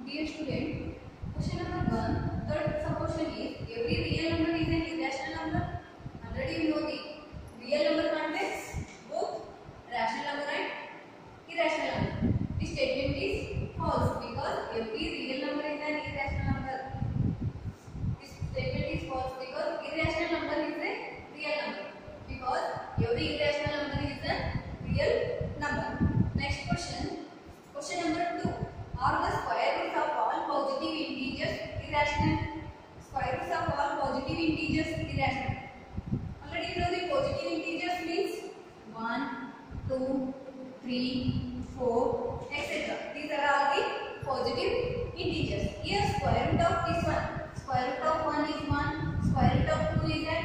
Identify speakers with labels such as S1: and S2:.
S1: Dear student, question number 1, third supposition is every real number is an irrational number. Already you know the real number contains both rational number and irrational number. This statement is false because every real number is an irrational number. This statement is false because irrational number is a real number. Because every irrational number is a real number. Next question. Question number 2. Are the square roots of all positive integers irrational? Square roots of all positive integers irrational. Already you know the positive integers means 1, 2, 3, 4, etc. These are all the positive integers. Here square root of this one. Square root of 1 is 1. Square root of 2 is